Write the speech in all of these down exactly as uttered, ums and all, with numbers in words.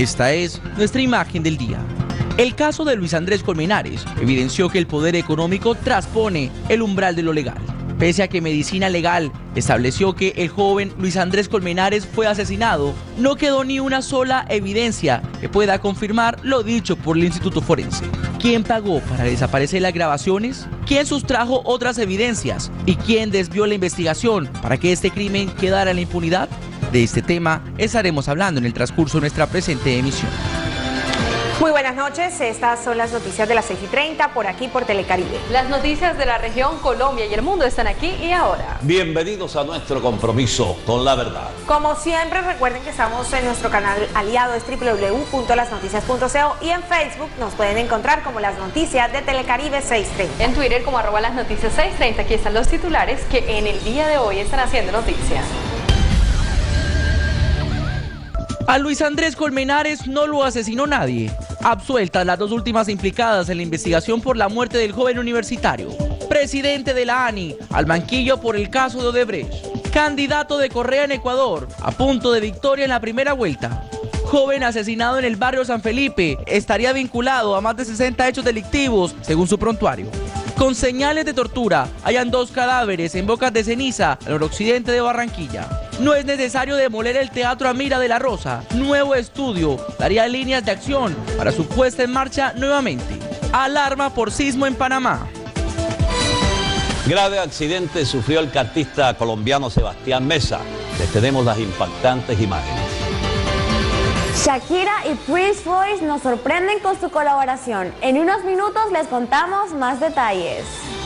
Esta es nuestra imagen del día. El caso de Luis Andrés Colmenares evidenció que el poder económico traspone el umbral de lo legal. Pese a que Medicina Legal estableció que el joven Luis Andrés Colmenares fue asesinado, no quedó ni una sola evidencia que pueda confirmar lo dicho por el Instituto Forense. ¿Quién pagó para desaparecer las grabaciones? ¿Quién sustrajo otras evidencias? ¿Y quién desvió la investigación para que este crimen quedara en la impunidad? De este tema estaremos hablando en el transcurso de nuestra presente emisión. Muy buenas noches, estas son las noticias de las seis y treinta por aquí por Telecaribe. Las noticias de la región, Colombia y el mundo están aquí y ahora. Bienvenidos a nuestro compromiso con la verdad. Como siempre, recuerden que estamos en nuestro canal aliado, es doble u doble u doble u punto las noticias punto co, y en Facebook nos pueden encontrar como Las Noticias de Telecaribe seiscientos treinta. En Twitter como arroba las noticias seiscientos treinta, aquí están los titulares que en el día de hoy están haciendo noticia. A Luis Andrés Colmenares no lo asesinó nadie. Absueltas las dos últimas implicadas en la investigación por la muerte del joven universitario. Presidente de la A N I, al banquillo por el caso de Odebrecht. Candidato de Correa en Ecuador, a punto de victoria en la primera vuelta. Joven asesinado en el barrio San Felipe, estaría vinculado a más de sesenta hechos delictivos, según su prontuario. Con señales de tortura, hayan dos cadáveres en bocas de ceniza al noroccidente de Barranquilla. No es necesario demoler el Teatro Amira de la Rosa. Nuevo estudio daría líneas de acción para su puesta en marcha nuevamente. Alarma por sismo en Panamá. Grave accidente sufrió el cartista colombiano Sebastián Mesa. Les tenemos las impactantes imágenes. Shakira y Prince Royce nos sorprenden con su colaboración. En unos minutos les contamos más detalles.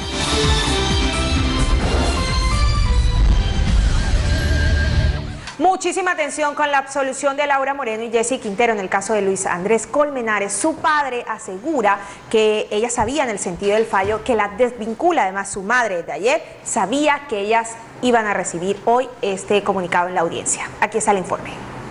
Muchísima atención con la absolución de Laura Moreno y Jessy Quintero en el caso de Luis Andrés Colmenares. Su padre asegura que ella sabía, en el sentido del fallo, que la desvincula. Además, su madre desde ayer sabía que ellas iban a recibir hoy este comunicado en la audiencia. Aquí está el informe.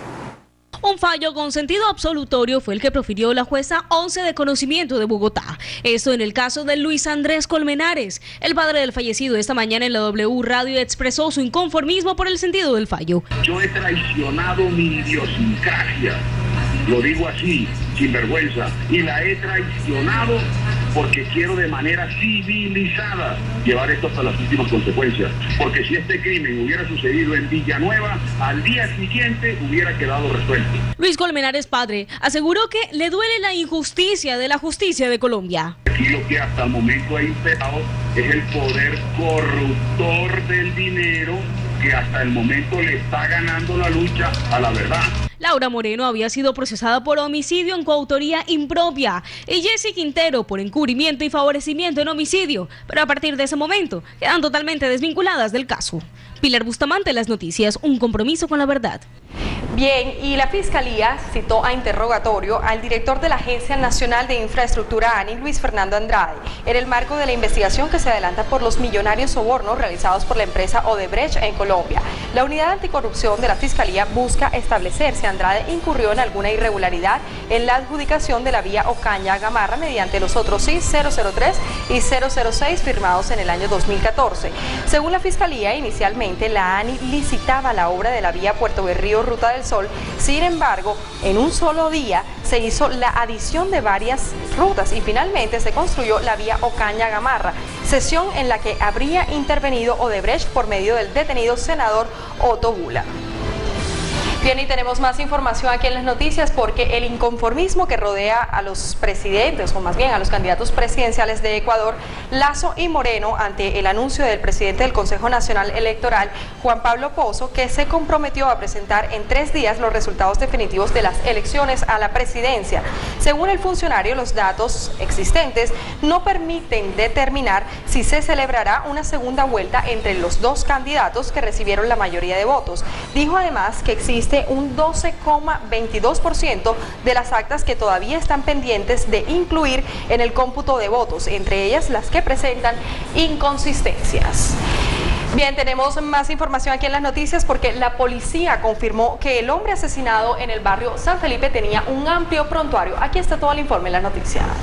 Un fallo con sentido absolutorio fue el que profirió la jueza once de conocimiento de Bogotá. Esto en el caso de Luis Andrés Colmenares. El padre del fallecido esta mañana en la W Radio expresó su inconformismo por el sentido del fallo. Yo he traicionado mi idiosincrasia, lo digo así, sin vergüenza, y la he traicionado porque quiero de manera civilizada llevar esto hasta las últimas consecuencias. Porque si este crimen hubiera sucedido en Villanueva, al día siguiente hubiera quedado resuelto. Luis Colmenares, padre, aseguró que le duele la injusticia de la justicia de Colombia. Aquí lo que hasta el momento ha imperado es el poder corruptor del dinero que hasta el momento le está ganando la lucha a la verdad. Laura Moreno había sido procesada por homicidio en coautoría impropia y Jessy Quintero por encubrimiento y favorecimiento en homicidio, pero a partir de ese momento quedan totalmente desvinculadas del caso. Pilar Bustamante, Las Noticias, un compromiso con la verdad. Bien, y la Fiscalía citó a interrogatorio al director de la Agencia Nacional de Infraestructura, A N I, Luis Fernando Andrade, en el marco de la investigación que se adelanta por los millonarios sobornos realizados por la empresa Odebrecht en Colombia. La Unidad Anticorrupción de la Fiscalía busca establecer si Andrade incurrió en alguna irregularidad en la adjudicación de la vía Ocaña-Gamarra mediante los otros C I S cero cero tres y cero cero seis firmados en el año dos mil catorce. Según la Fiscalía, inicialmente la A N I licitaba la obra de la vía Puerto Berrío Ruta del Sol. Sin embargo, en un solo día se hizo la adición de varias rutas y finalmente se construyó la vía Ocaña-Gamarra, sesión en la que habría intervenido Odebrecht por medio del detenido senador Otto Bula. Bien, y tenemos más información aquí en las noticias porque el inconformismo que rodea a los presidentes, o más bien a los candidatos presidenciales de Ecuador, Lasso y Moreno, ante el anuncio del presidente del Consejo Nacional Electoral, Juan Pablo Pozo, que se comprometió a presentar en tres días los resultados definitivos de las elecciones a la presidencia. Según el funcionario, los datos existentes no permiten determinar si se celebrará una segunda vuelta entre los dos candidatos que recibieron la mayoría de votos. Dijo además que existe un doce coma veintidós por ciento de las actas que todavía están pendientes de incluir en el cómputo de votos, entre ellas las que presentan inconsistencias. Bien, tenemos más información aquí en las noticias porque la policía confirmó que el hombre asesinado en el barrio San Felipe tenía un amplio prontuario. Aquí está todo el informe en las noticias.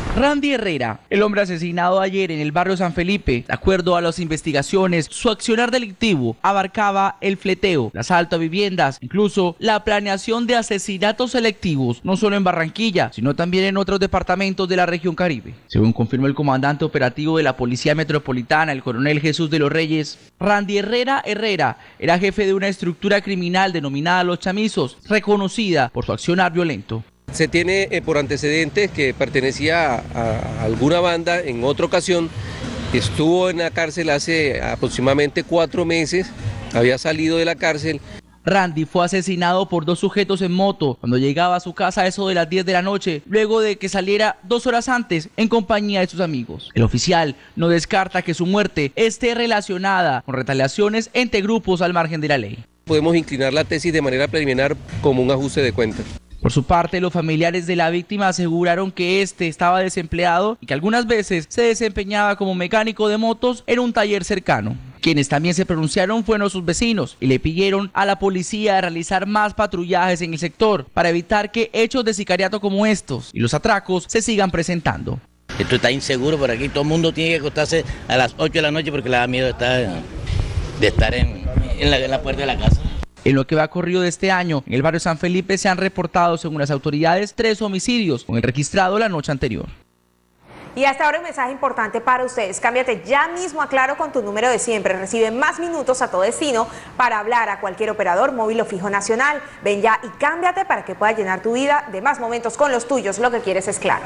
Randy Herrera, el hombre asesinado ayer en el barrio San Felipe. De acuerdo a las investigaciones, su accionar delictivo abarcaba el fleteo, el asalto a viviendas, incluso la planeación de asesinatos selectivos, no solo en Barranquilla, sino también en otros departamentos de la región Caribe. Según confirmó el comandante operativo de la Policía Metropolitana, el coronel Jesús de los Reyes, Randy Herrera Herrera era jefe de una estructura criminal denominada Los Chamizos, reconocida por su accionar violento. Se tiene eh, por antecedentes que pertenecía a, a alguna banda en otra ocasión, estuvo en la cárcel hace aproximadamente cuatro meses, había salido de la cárcel. Randy fue asesinado por dos sujetos en moto cuando llegaba a su casa a eso de las diez de la noche, luego de que saliera dos horas antes en compañía de sus amigos. El oficial no descarta que su muerte esté relacionada con retaliaciones entre grupos al margen de la ley. Podemos inclinar la tesis de manera preliminar como un ajuste de cuentas. Por su parte, los familiares de la víctima aseguraron que este estaba desempleado y que algunas veces se desempeñaba como mecánico de motos en un taller cercano. Quienes también se pronunciaron fueron sus vecinos y le pidieron a la policía realizar más patrullajes en el sector para evitar que hechos de sicariato como estos y los atracos se sigan presentando. Esto está inseguro por aquí, todo el mundo tiene que acostarse a las ocho de la noche porque le da miedo de estar, de estar en, en, la, en la puerta de la casa. En lo que va corrido de este año, en el barrio San Felipe se han reportado, según las autoridades, tres homicidios, con el registrado la noche anterior. Y hasta ahora un mensaje importante para ustedes. Cámbiate ya mismo a Claro con tu número de siempre. Recibe más minutos a todo destino para hablar a cualquier operador móvil o fijo nacional. Ven ya y cámbiate para que puedas llenar tu vida de más momentos con los tuyos. Lo que quieres es Claro.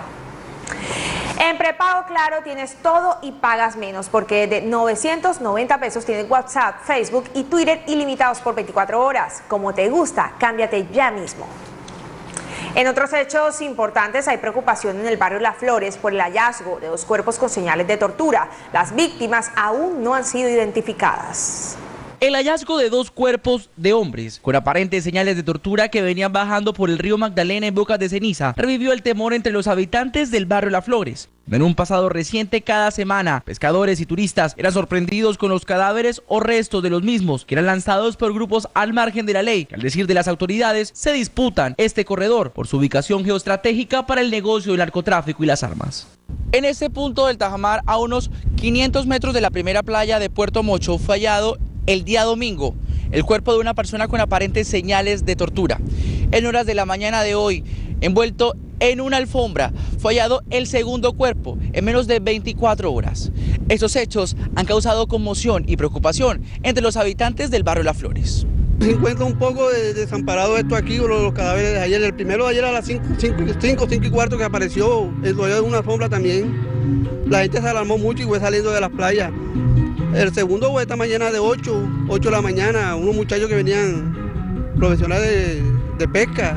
En prepago Claro tienes todo y pagas menos, porque de novecientos noventa pesos tienes WhatsApp, Facebook y Twitter ilimitados por veinticuatro horas. Como te gusta, cámbiate ya mismo. En otros hechos importantes, hay preocupación en el barrio Las Flores por el hallazgo de dos cuerpos con señales de tortura. Las víctimas aún no han sido identificadas. El hallazgo de dos cuerpos de hombres con aparentes señales de tortura que venían bajando por el río Magdalena en Bocas de Ceniza revivió el temor entre los habitantes del barrio Las Flores. En un pasado reciente, cada semana, pescadores y turistas eran sorprendidos con los cadáveres o restos de los mismos que eran lanzados por grupos al margen de la ley, que al decir de las autoridades se disputan este corredor por su ubicación geoestratégica para el negocio del narcotráfico y las armas. En este punto del Tajamar, a unos quinientos metros de la primera playa de Puerto Mocho, fue hallado el día domingo el cuerpo de una persona con aparentes señales de tortura. En horas de la mañana de hoy, envuelto en una alfombra, fue hallado el segundo cuerpo en menos de veinticuatro horas. Estos hechos han causado conmoción y preocupación entre los habitantes del barrio Las Flores. Se encuentra un poco de, desamparado esto aquí, los, los cadáveres de ayer. El primero de ayer a las cinco, cinco y cuarto que apareció, enrollado en una alfombra también. La gente se alarmó mucho y fue saliendo de las playas. El segundo fue esta mañana de ocho, ocho de la mañana, unos muchachos que venían profesionales de, de pesca,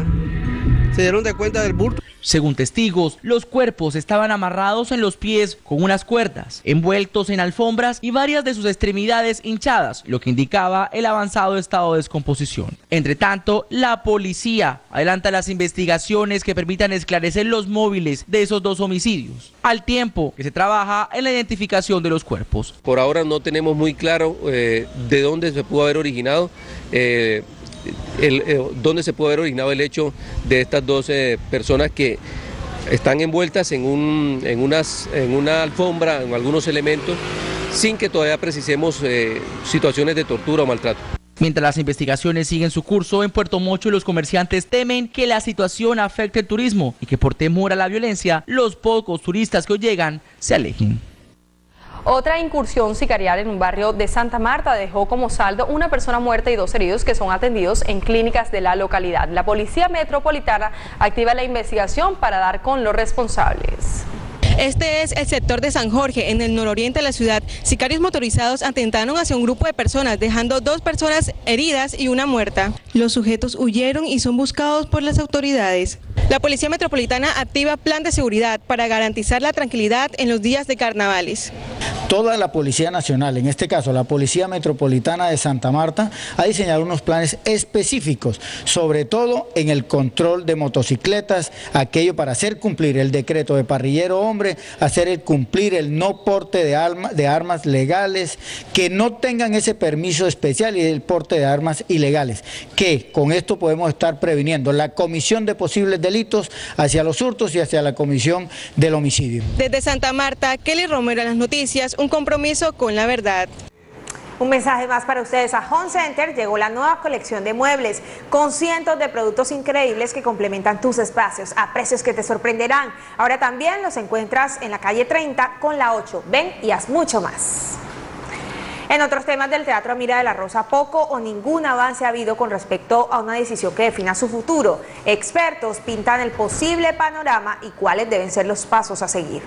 se dieron de cuenta del bulto. Según testigos, los cuerpos estaban amarrados en los pies con unas cuerdas, envueltos en alfombras y varias de sus extremidades hinchadas, lo que indicaba el avanzado estado de descomposición. Entre tanto, la policía adelanta las investigaciones que permitan esclarecer los móviles de esos dos homicidios, al tiempo que se trabaja en la identificación de los cuerpos. Por ahora no tenemos muy claro eh, de dónde se pudo haber originado eh, El, eh, dónde se puede haber originado el hecho de estas dos eh, personas que están envueltas en, un, en, unas, en una alfombra, en algunos elementos, sin que todavía precisemos eh, situaciones de tortura o maltrato. Mientras las investigaciones siguen su curso, en Puerto Mocho los comerciantes temen que la situación afecte el turismo y que por temor a la violencia, los pocos turistas que hoy llegan se alejen. Otra incursión sicarial en un barrio de Santa Marta dejó como saldo una persona muerta y dos heridos que son atendidos en clínicas de la localidad. La Policía Metropolitana activa la investigación para dar con los responsables. Este es el sector de San Jorge, en el nororiente de la ciudad. Sicarios motorizados atentaron hacia un grupo de personas, dejando dos personas heridas y una muerta. Los sujetos huyeron y son buscados por las autoridades. La Policía Metropolitana activa plan de seguridad para garantizar la tranquilidad en los días de carnavales. Toda la Policía Nacional, en este caso la Policía Metropolitana de Santa Marta, ha diseñado unos planes específicos, sobre todo en el control de motocicletas, aquello para hacer cumplir el decreto de parrillero hombre, hacer el cumplir el no porte de, arma, de armas legales, que no tengan ese permiso especial y el porte de armas ilegales, que con esto podemos estar previniendo la comisión de posibles delitos hacia los hurtos y hacia la comisión del homicidio. Desde Santa Marta, Kelly Romero, Las Noticias, un compromiso con la verdad. Un mensaje más para ustedes. A Home Center llegó la nueva colección de muebles con cientos de productos increíbles que complementan tus espacios a precios que te sorprenderán. Ahora también los encuentras en la calle treinta con la ocho. Ven y haz mucho más. En otros temas del Teatro Amira de la Rosa, poco o ningún avance ha habido con respecto a una decisión que defina su futuro. Expertos pintan el posible panorama y cuáles deben ser los pasos a seguir.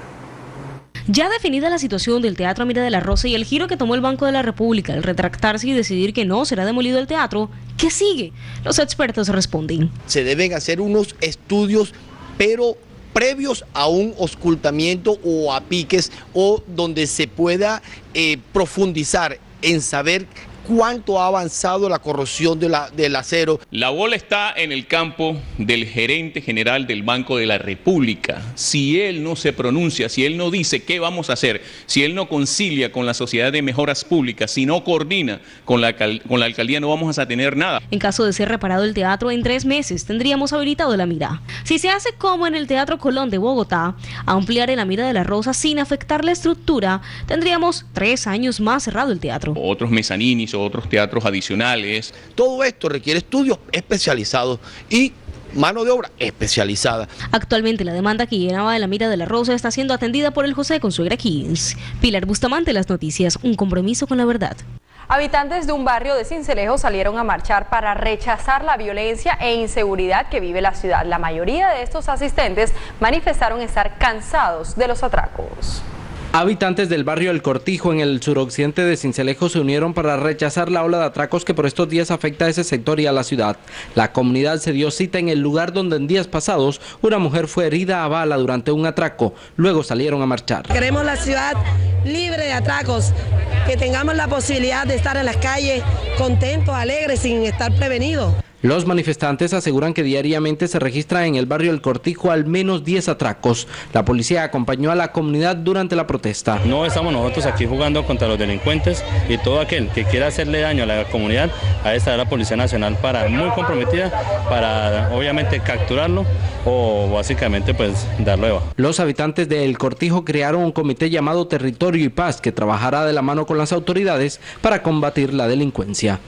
Ya definida la situación del Teatro Amira de la Rosa y el giro que tomó el Banco de la República al retractarse y decidir que no será demolido el teatro, ¿qué sigue? Los expertos responden. Se deben hacer unos estudios, pero previos a un ocultamiento o a piques, o donde se pueda eh, profundizar en saber cuánto ha avanzado la corrosión de la, del acero. La bola está en el campo del gerente general del Banco de la República. Si él no se pronuncia, si él no dice qué vamos a hacer, si él no concilia con la Sociedad de Mejoras Públicas, si no coordina con la, con la alcaldía, no vamos a tener nada. En caso de ser reparado el teatro, en tres meses tendríamos habilitado el Amira. Si se hace como en el Teatro Colón de Bogotá, ampliar el Amira de la Rosa sin afectar la estructura, tendríamos tres años más cerrado el teatro. Otros mezaninis, otros teatros adicionales. Todo esto requiere estudios especializados y mano de obra especializada. Actualmente la demanda que llenaba de la Amira de la Rosa está siendo atendida por el José Consuegra Kings. Pilar Bustamante, Las Noticias, un compromiso con la verdad. Habitantes de un barrio de Sincelejo salieron a marchar para rechazar la violencia e inseguridad que vive la ciudad. La mayoría de estos asistentes manifestaron estar cansados de los atracos. Habitantes del barrio El Cortijo en el suroccidente de Sincelejo se unieron para rechazar la ola de atracos que por estos días afecta a ese sector y a la ciudad. La comunidad se dio cita en el lugar donde en días pasados una mujer fue herida a bala durante un atraco. Luego salieron a marchar. Queremos la ciudad libre de atracos, que tengamos la posibilidad de estar en las calles contentos, alegres, sin estar prevenidos. Los manifestantes aseguran que diariamente se registran en el barrio El Cortijo al menos diez atracos. La policía acompañó a la comunidad durante la protesta. No estamos nosotros aquí jugando contra los delincuentes, y todo aquel que quiera hacerle daño a la comunidad, ahí estará la Policía Nacional para muy comprometida para obviamente capturarlo o básicamente pues darlo de baja. Los habitantes de El Cortijo crearon un comité llamado Territorio y Paz que trabajará de la mano con las autoridades para combatir la delincuencia.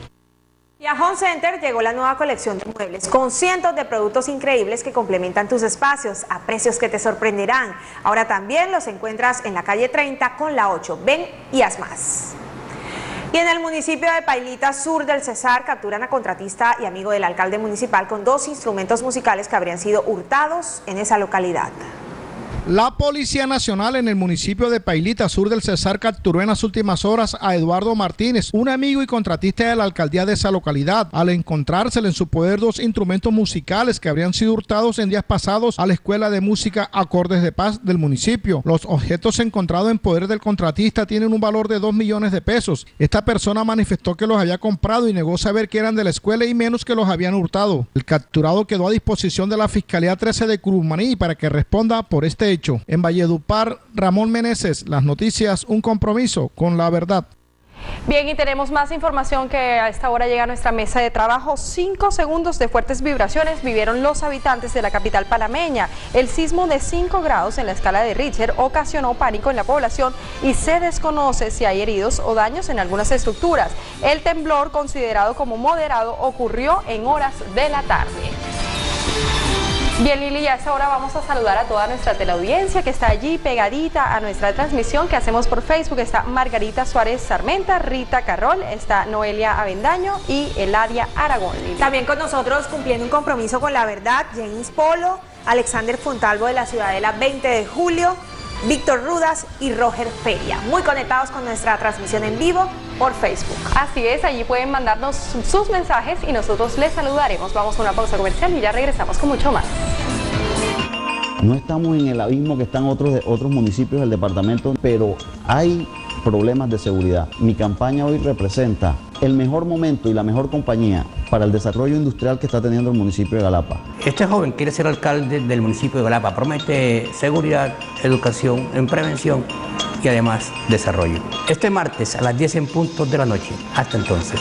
Y a Home Center llegó la nueva colección de muebles con cientos de productos increíbles que complementan tus espacios a precios que te sorprenderán. Ahora también los encuentras en la calle treinta con la ocho. Ven y haz más. Y en el municipio de Pailita, sur del Cesar, capturan a contratista y amigo del alcalde municipal con dos instrumentos musicales que habrían sido hurtados en esa localidad. La Policía Nacional en el municipio de Pailita, sur del Cesar, capturó en las últimas horas a Eduardo Martínez, un amigo y contratista de la alcaldía de esa localidad, al encontrársele en su poder dos instrumentos musicales que habrían sido hurtados en días pasados a la Escuela de Música Acordes de Paz del municipio. Los objetos encontrados en poder del contratista tienen un valor de dos millones de pesos. Esta persona manifestó que los había comprado y negó saber que eran de la escuela y menos que los habían hurtado. El capturado quedó a disposición de la Fiscalía trece de Curumaní para que responda por este hecho. En Valledupar, Ramón Meneses, Las Noticias, un compromiso con la verdad. Bien, y tenemos más información que a esta hora llega a nuestra mesa de trabajo. Cinco segundos de fuertes vibraciones vivieron los habitantes de la capital panameña. El sismo de cinco grados en la escala de Richter ocasionó pánico en la población y se desconoce si hay heridos o daños en algunas estructuras. El temblor, considerado como moderado, ocurrió en horas de la tarde. Bien, Lili, a esta hora vamos a saludar a toda nuestra teleaudiencia que está allí pegadita a nuestra transmisión que hacemos por Facebook. Está Margarita Suárez Sarmenta, Rita Carrol, está Noelia Avendaño y Eladia Aragón. Lili. También con nosotros, cumpliendo un compromiso con la verdad, James Polo, Alexander Fontalvo de la Ciudadela veinte de julio, Víctor Rudas y Roger Feria. Muy conectados con nuestra transmisión en vivo por Facebook. Así es, allí pueden mandarnos sus mensajes y nosotros les saludaremos. Vamos a una pausa comercial y ya regresamos con mucho más. No estamos en el abismo que están otros, otros municipios del departamento, pero hay problemas de seguridad. Mi campaña hoy representa el mejor momento y la mejor compañía para el desarrollo industrial que está teniendo el municipio de Galapa. Este joven quiere ser alcalde del municipio de Galapa, promete seguridad, educación, en prevención y además desarrollo. Este martes a las diez en punto de la noche. Hasta entonces.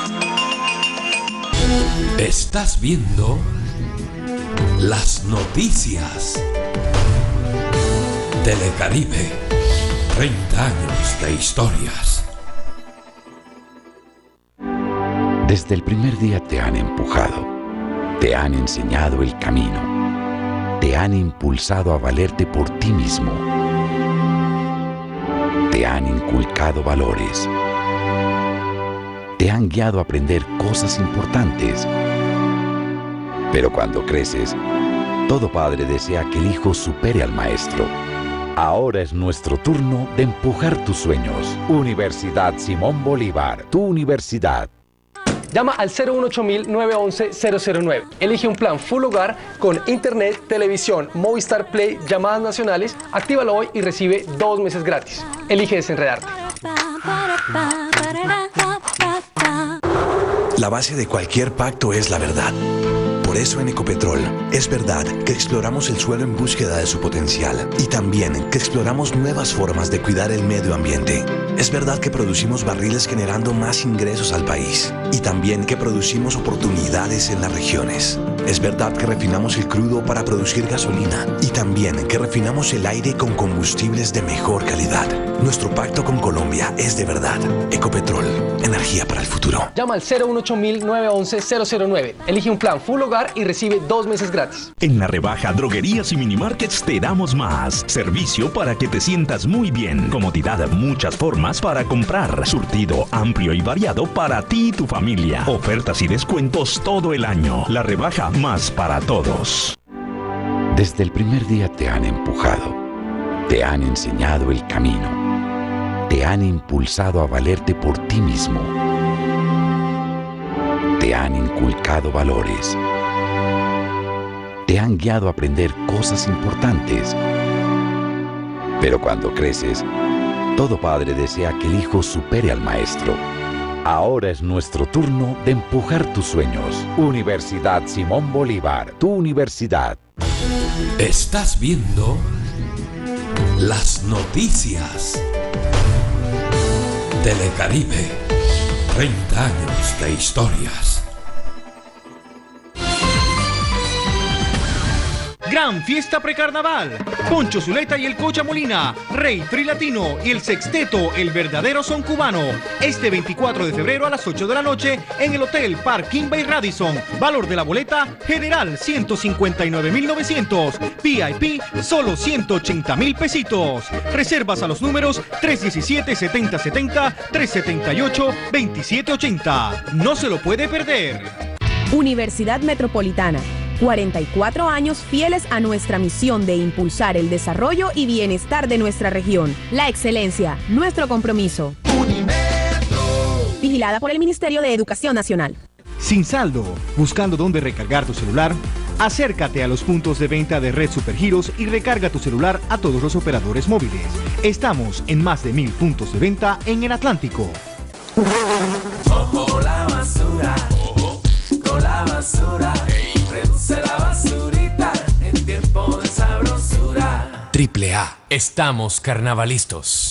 Estás viendo las noticias. Telecaribe, treinta años de historias. Desde el primer día te han empujado, te han enseñado el camino, te han impulsado a valerte por ti mismo, te han inculcado valores, te han guiado a aprender cosas importantes. Pero cuando creces, todo padre desea que el hijo supere al maestro. Ahora es nuestro turno de empujar tus sueños. Universidad Simón Bolívar, tu universidad. Llama al cero uno ocho mil, nueve once, cero cero nueve. Elige un plan full hogar con internet, televisión, Movistar Play, llamadas nacionales. Actívalo hoy y recibe dos meses gratis. Elige desenredarte. La base de cualquier pacto es la verdad. Por eso en Ecopetrol es verdad que exploramos el suelo en búsqueda de su potencial y también que exploramos nuevas formas de cuidar el medio ambiente. Es verdad que producimos barriles generando más ingresos al país y también que producimos oportunidades en las regiones. Es verdad que refinamos el crudo para producir gasolina y también que refinamos el aire con combustibles de mejor calidad. Nuestro pacto con Colombia es de verdad. Ecopetrol, energía para el futuro. Llama al cero uno ocho mil, nueve once, cero cero nueve. Elige un plan full hogar y recibe dos meses gratis. En la rebaja Droguerías y Minimarkets te damos más. Servicio para que te sientas muy bien. Comodidad, muchas formas para comprar. Surtido amplio y variado para ti y tu familia. Ofertas y descuentos todo el año. La rebaja más para todos. Desde el primer día te han empujado, te han enseñado el camino, te han impulsado a valerte por ti mismo, te han inculcado valores, te han guiado a aprender cosas importantes. Pero cuando creces, todo padre desea que el hijo supere al maestro. Ahora es nuestro turno de empujar tus sueños. Universidad Simón Bolívar, tu universidad. Estás viendo las noticias. Telecaribe, treinta años de historias. Gran fiesta precarnaval. Poncho Zuleta y el Cocha Molina, Rey Trilatino y el Sexteto, el verdadero son cubano. Este veinticuatro de febrero a las ocho de la noche en el Hotel Park Inn by Radisson. Valor de la boleta general ciento cincuenta y nueve mil novecientos. V I P solo ciento ochenta mil pesitos. Reservas a los números tres diecisiete, setenta setenta, tres setenta y ocho, veintisiete ochenta. No se lo puede perder. Universidad Metropolitana. cuarenta y cuatro años fieles a nuestra misión de impulsar el desarrollo y bienestar de nuestra región. La excelencia, nuestro compromiso. Vigilada por el Ministerio de Educación Nacional. Sin saldo, buscando dónde recargar tu celular, acércate a los puntos de venta de Red Supergiros y recarga tu celular a todos los operadores móviles. Estamos en más de mil puntos de venta en el Atlántico. Ojo la basura, ojo con la basura. Reduce la basurita en tiempo de sabrosura. Triple A, estamos carnavalistas.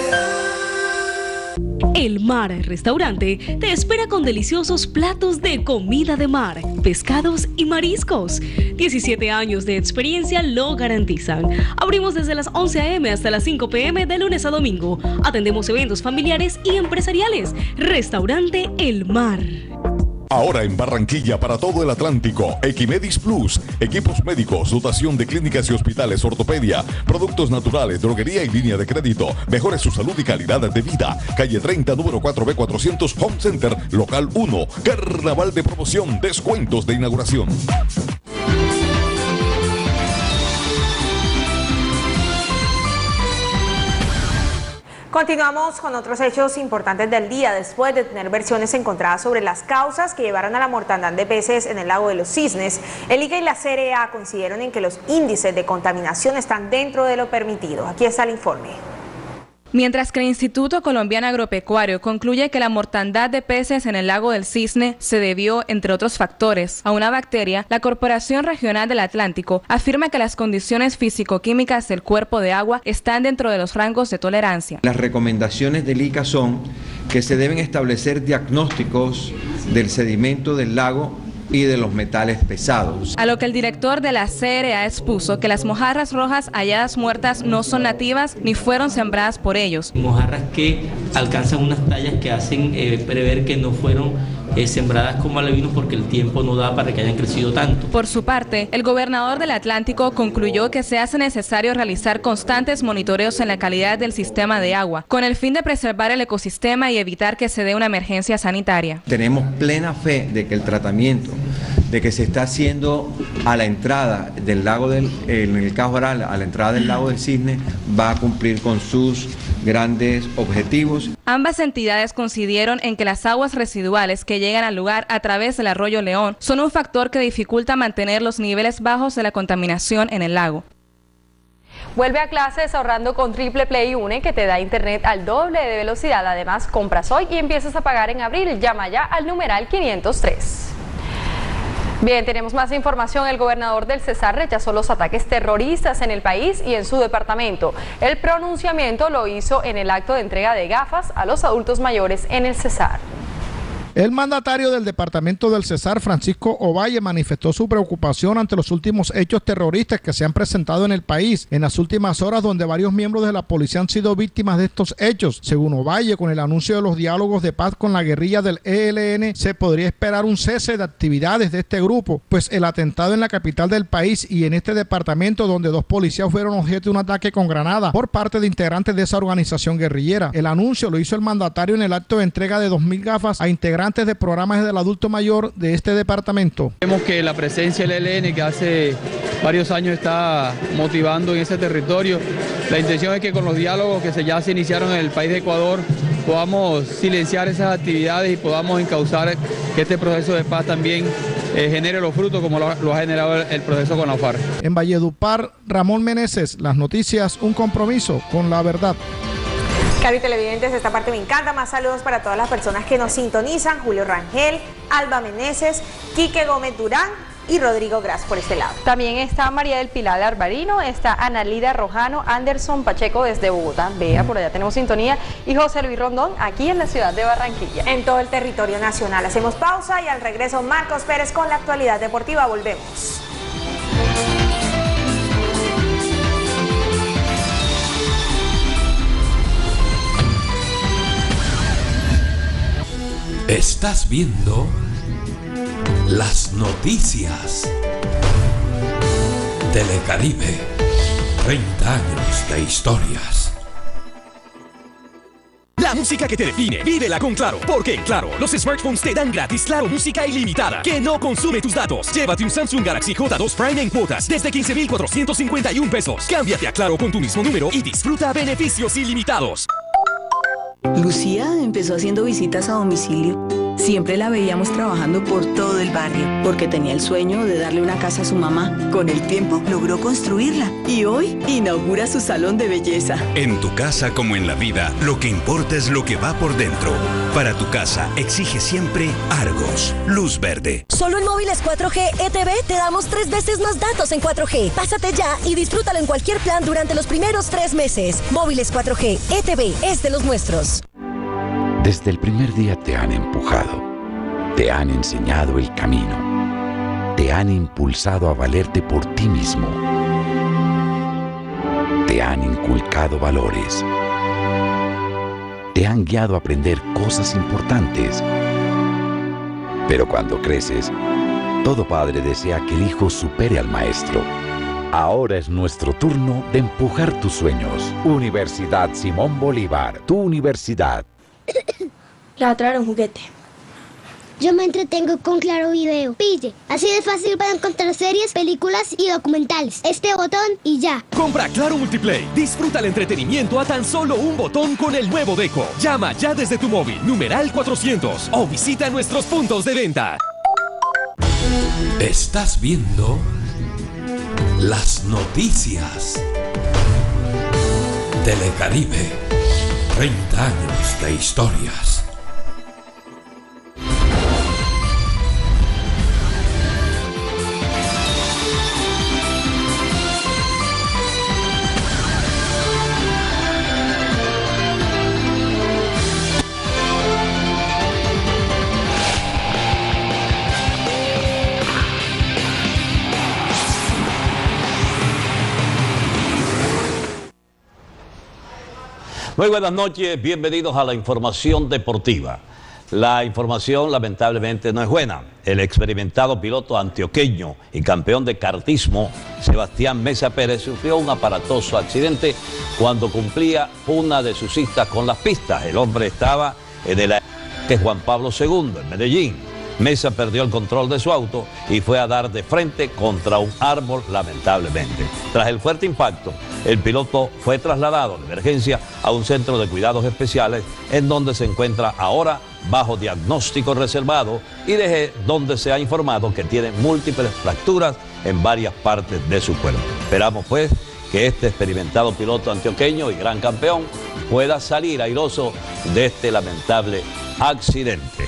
El Mar Restaurante te espera con deliciosos platos de comida de mar, pescados y mariscos. diecisiete años de experiencia lo garantizan. Abrimos desde las once a eme hasta las cinco pe eme de lunes a domingo. Atendemos eventos familiares y empresariales. Restaurante El Mar. Ahora en Barranquilla para todo el Atlántico, Equimedis Plus, equipos médicos, dotación de clínicas y hospitales, ortopedia, productos naturales, droguería y línea de crédito. Mejore su salud y calidad de vida. Calle treinta, número cuatro B cuatrocientos, Home Center, local uno. Carnaval de promoción, descuentos de inauguración. Continuamos con otros hechos importantes del día. Después de tener versiones encontradas sobre las causas que llevaron a la mortandad de peces en el lago de los Cisnes, el I C A y la C R A coincidieron en que los índices de contaminación están dentro de lo permitido. Aquí está el informe. Mientras que el Instituto Colombiano Agropecuario concluye que la mortandad de peces en el lago del Cisne se debió, entre otros factores, a una bacteria, la Corporación Regional del Atlántico afirma que las condiciones físico-químicas del cuerpo de agua están dentro de los rangos de tolerancia. Las recomendaciones del I C A son que se deben establecer diagnósticos del sedimento del lago y de los metales pesados. A lo que el director de la C R A expuso que las mojarras rojas halladas muertas no son nativas ni fueron sembradas por ellos. Mojarras que alcanzan unas tallas que hacen eh, prever que no fueron eh, sembradas como alevinos porque el tiempo no da para que hayan crecido tanto. Por su parte, el gobernador del Atlántico concluyó que se hace necesario realizar constantes monitoreos en la calidad del sistema de agua, con el fin de preservar el ecosistema y evitar que se dé una emergencia sanitaria. Tenemos plena fe de que el tratamiento de que se está haciendo a la entrada del lago del, en el Cajoral, a la entrada del lago del Cisne, va a cumplir con sus grandes objetivos. Ambas entidades coincidieron en que las aguas residuales que llegan al lugar a través del arroyo León son un factor que dificulta mantener los niveles bajos de la contaminación en el lago. Vuelve a clases ahorrando con Triple Play Une, que te da internet al doble de velocidad. Además, compras hoy y empiezas a pagar en abril. Llama ya al numeral quinientos tres. Bien, tenemos más información. El gobernador del Cesar rechazó los ataques terroristas en el país y en su departamento. El pronunciamiento lo hizo en el acto de entrega de gafas a los adultos mayores en el Cesar. El mandatario del departamento del Cesar, Francisco Ovalle, manifestó su preocupación ante los últimos hechos terroristas que se han presentado en el país en las últimas horas, donde varios miembros de la policía han sido víctimas de estos hechos. Según Ovalle, con el anuncio de los diálogos de paz con la guerrilla del E L N, se podría esperar un cese de actividades de este grupo, pues el atentado en la capital del país y en este departamento, donde dos policías fueron objeto de un ataque con granada por parte de integrantes de esa organización guerrillera. El anuncio lo hizo el mandatario en el acto de entrega de dos mil gafas a integrantes de programas del adulto mayor de este departamento. Vemos que la presencia del E L N, que hace varios años está motivando en ese territorio, la intención es que con los diálogos que se ya se iniciaron en el país de Ecuador podamos silenciar esas actividades y podamos encauzar que este proceso de paz también eh, genere los frutos como lo, lo ha generado el, el proceso con la FARC. En Valledupar, Ramón Meneses, las noticias, un compromiso con la verdad. Cari televidentes, esta parte me encanta. Más saludos para todas las personas que nos sintonizan: Julio Rangel, Alba Meneses, Quique Gómez Durán y Rodrigo Gras por este lado. También está María del Pilar Arbarino, está Analida Rojano, Anderson Pacheco desde Bogotá, vea, por allá tenemos sintonía, y José Luis Rondón aquí en la ciudad de Barranquilla. En todo el territorio nacional. Hacemos pausa y al regreso Marcos Pérez con la actualidad deportiva. Volvemos. Estás viendo las noticias. Telecaribe, treinta años de historias. La música que te define, vívela con Claro, porque en Claro, los smartphones te dan gratis Claro Música ilimitada, que no consume tus datos. Llévate un Samsung Galaxy J dos Prime en cuotas desde quince mil cuatrocientos cincuenta y uno pesos. Cámbiate a Claro con tu mismo número y disfruta beneficios ilimitados. Lucía empezó haciendo visitas a domicilio. Siempre la veíamos trabajando por todo el barrio, porque tenía el sueño de darle una casa a su mamá. Con el tiempo logró construirla y hoy inaugura su salón de belleza. En tu casa como en la vida, lo que importa es lo que va por dentro. Para tu casa, exige siempre Argos, luz verde. Solo en móviles cuatro G E T V te damos tres veces más datos en cuatro G. Pásate ya y disfrútalo en cualquier plan durante los primeros tres meses. Móviles cuatro G E T V es de los nuestros. Desde el primer día te han empujado, te han enseñado el camino, te han impulsado a valerte por ti mismo, te han inculcado valores, te han guiado a aprender cosas importantes. Pero cuando creces, todo padre desea que el hijo supere al maestro. Ahora es nuestro turno de empujar tus sueños. Universidad Simón Bolívar, tu universidad. Le va a traer un juguete. Yo me entretengo con Claro Video. Pille, así de fácil para encontrar series, películas y documentales. Este botón y ya. Compra Claro Multiplay. Disfruta el entretenimiento a tan solo un botón con el nuevo Deco. Llama ya desde tu móvil, numeral cuatrocientos, o visita nuestros puntos de venta. Estás viendo las noticias. Telecaribe, treinta años de historias. Muy buenas noches, bienvenidos a la información deportiva. La información lamentablemente no es buena. El experimentado piloto antioqueño y campeón de kartismo, Sebastián Mesa Pérez, sufrió un aparatoso accidente cuando cumplía una de sus citas con las pistas. El hombre estaba en el aeropuerto Juan Pablo segundo, en Medellín. Mesa perdió el control de su auto y fue a dar de frente contra un árbol, lamentablemente. Tras el fuerte impacto, el piloto fue trasladado de emergencia a un centro de cuidados especiales en donde se encuentra ahora bajo diagnóstico reservado y desde donde se ha informado que tiene múltiples fracturas en varias partes de su cuerpo. Esperamos pues que este experimentado piloto antioqueño y gran campeón pueda salir airoso de este lamentable accidente.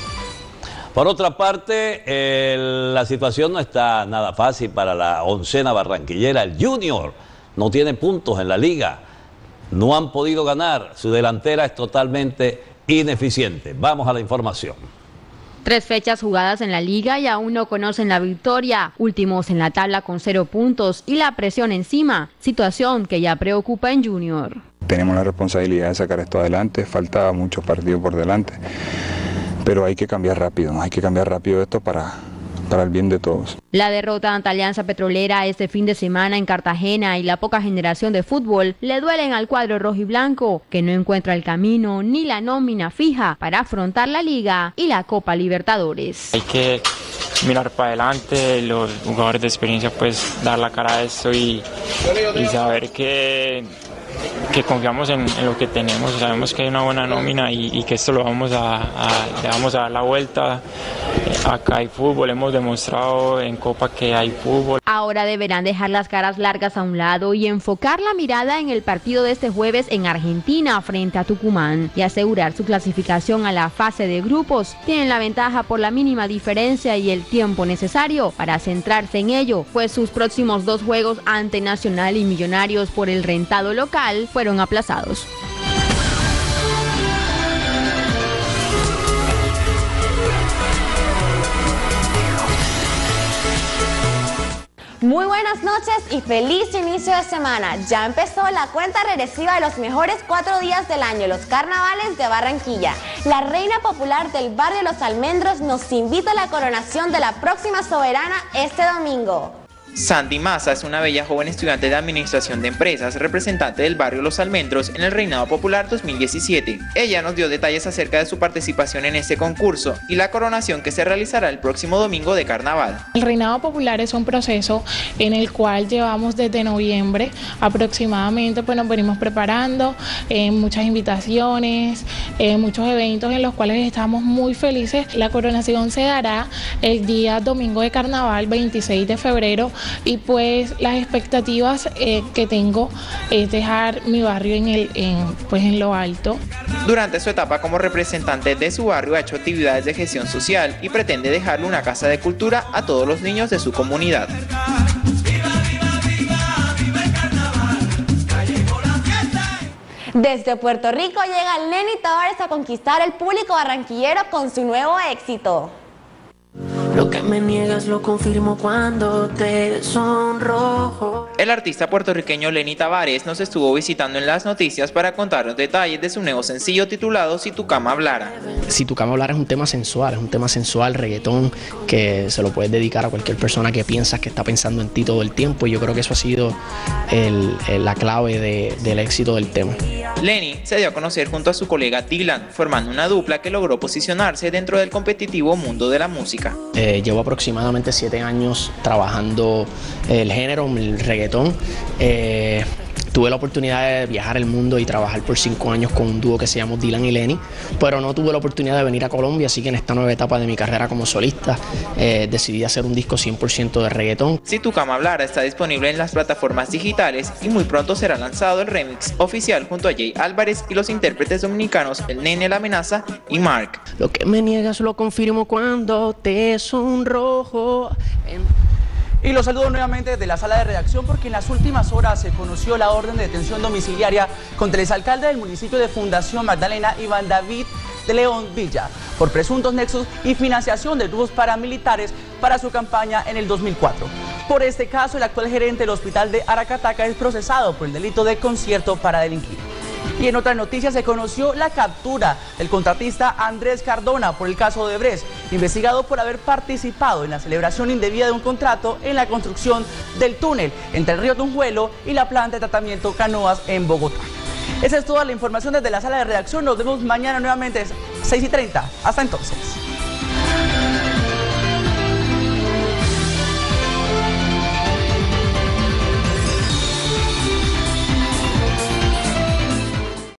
Por otra parte, eh, la situación no está nada fácil para la oncena barranquillera. El Junior no tiene puntos en la liga, no han podido ganar, su delantera es totalmente ineficiente. Vamos a la información. Tres fechas jugadas en la liga y aún no conocen la victoria, últimos en la tabla con cero puntos y la presión encima, situación que ya preocupa en Junior. Tenemos la responsabilidad de sacar esto adelante, falta muchos partidos por delante. Pero hay que cambiar rápido, hay que cambiar rápido esto para, para el bien de todos. La derrota ante Alianza Petrolera este fin de semana en Cartagena y la poca generación de fútbol le duelen al cuadro rojiblanco, que no encuentra el camino ni la nómina fija para afrontar la Liga y la Copa Libertadores. Hay que mirar para adelante, los jugadores de experiencia pues dar la cara a esto y, y saber que... que confiamos en, en lo que tenemos, sabemos que hay una buena nómina y, y que esto lo vamos a, a, le vamos a dar la vuelta. Acá hay fútbol, hemos demostrado en Copa que hay fútbol. Ahora deberán dejar las caras largas a un lado y enfocar la mirada en el partido de este jueves en Argentina frente a Tucumán y asegurar su clasificación a la fase de grupos. Tienen la ventaja por la mínima diferencia y el tiempo necesario para centrarse en ello, pues sus próximos dos juegos ante Nacional y Millonarios por el rentado local fueron aplazados. Muy buenas noches y feliz inicio de semana. Ya empezó la cuenta regresiva de los mejores cuatro días del año, los carnavales de Barranquilla. La reina popular del barrio Los Almendros nos invita a la coronación de la próxima soberana este domingo. Sandy Maza es una bella joven estudiante de Administración de Empresas, representante del barrio Los Almendros en el Reinado Popular dos mil diecisiete. Ella nos dio detalles acerca de su participación en este concurso y la coronación que se realizará el próximo domingo de Carnaval. El Reinado Popular es un proceso en el cual llevamos desde noviembre aproximadamente, pues nos venimos preparando, eh, muchas invitaciones, eh, muchos eventos en los cuales estamos muy felices. La coronación se dará el día domingo de Carnaval, veintiséis de febrero. Y pues las expectativas eh, que tengo es dejar mi barrio en, el, en, pues en lo alto. Durante su etapa como representante de su barrio ha hecho actividades de gestión social y pretende dejarle una casa de cultura a todos los niños de su comunidad. Desde Puerto Rico llega Lenny Tavares a conquistar el público barranquillero con su nuevo éxito. Lo que me niegas lo confirmo cuando te sonrojo. El artista puertorriqueño Lenny Tavares nos estuvo visitando en las noticias para contarnos detalles de su nuevo sencillo titulado Si tu cama hablara. Si tu cama hablara es un tema sensual, es un tema sensual, reggaetón, que se lo puedes dedicar a cualquier persona que piensas que está pensando en ti todo el tiempo, y yo creo que eso ha sido el, el, la clave de, del éxito del tema. Lenny se dio a conocer junto a su colega Dylan, formando una dupla que logró posicionarse dentro del competitivo mundo de la música. Eh, llevo aproximadamente siete años trabajando el género, el reggaetón. Eh, Tuve la oportunidad de viajar el mundo y trabajar por cinco años con un dúo que se llamó Dylan y Lenny, pero no tuve la oportunidad de venir a Colombia, así que en esta nueva etapa de mi carrera como solista eh, decidí hacer un disco cien por ciento de reggaetón. Si tu cama hablara está disponible en las plataformas digitales y muy pronto será lanzado el remix oficial junto a Jay Álvarez y los intérpretes dominicanos El Nene, La Amenaza y Mark. Lo que me niegas lo confirmo cuando te sonrojo. En... Y los saludo nuevamente desde la sala de redacción porque en las últimas horas se conoció la orden de detención domiciliaria contra el exalcalde del municipio de Fundación Magdalena, Iván David de León Villa, por presuntos nexos y financiación de grupos paramilitares para su campaña en el dos mil cuatro. Por este caso, el actual gerente del hospital de Aracataca es procesado por el delito de concierto para delinquir. Y en otras noticias se conoció la captura del contratista Andrés Cardona por el caso de Odebrecht, investigado por haber participado en la celebración indebida de un contrato en la construcción del túnel entre el río Tunjuelo y la planta de tratamiento Canoas en Bogotá. Esa es toda la información desde la sala de redacción. Nos vemos mañana nuevamente seis y treinta. Hasta entonces.